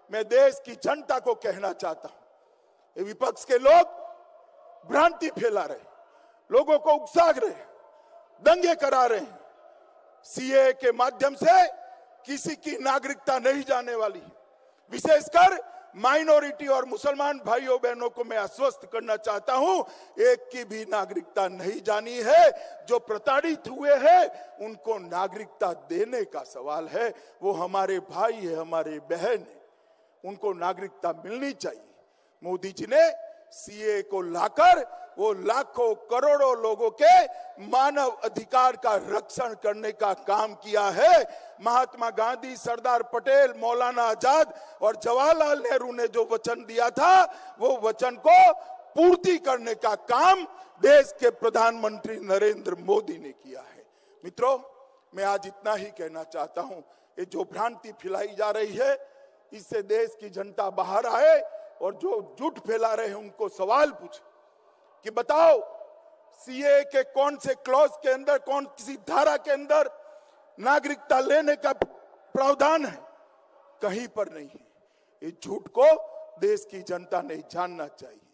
मैं देश की जनता को कहना चाहता हूं, ये विपक्ष के लोग भ्रांति फैला रहे, लोगों को उकसा रहे, दंगे करा रहे हैं। सीए के माध्यम से किसी की नागरिकता नहीं जाने वाली। विशेषकर माइनॉरिटी और मुसलमान भाइयों बहनों को मैं आश्वस्त करना चाहता हूं, एक की भी नागरिकता नहीं जानी है। जो प्रताड़ित हुए हैं उनको नागरिकता देने का सवाल है। वो हमारे भाई है, हमारे बहन है, उनको नागरिकता मिलनी चाहिए। मोदी जी ने सीए को लाकर वो लाखों करोड़ों लोगों के मानव अधिकार का रक्षण करने का काम किया है। महात्मा गांधी, सरदार पटेल, मौलाना आजाद और जवाहरलाल नेहरू ने जो वचन दिया था, वो वचन को पूर्ति करने का काम देश के प्रधानमंत्री नरेंद्र मोदी ने किया है। मित्रों, मैं आज इतना ही कहना चाहता हूं, ये जो भ्रांति फैलाई जा रही है, इससे देश की जनता बाहर आए और जो झूठ फैला रहे हैं उनको सवाल पूछे कि बताओ सीए के कौन से क्लॉज के अंदर, कौन किसी धारा के अंदर नागरिकता लेने का प्रावधान है? कहीं पर नहीं है। इस झूठ को देश की जनता ने जानना चाहिए।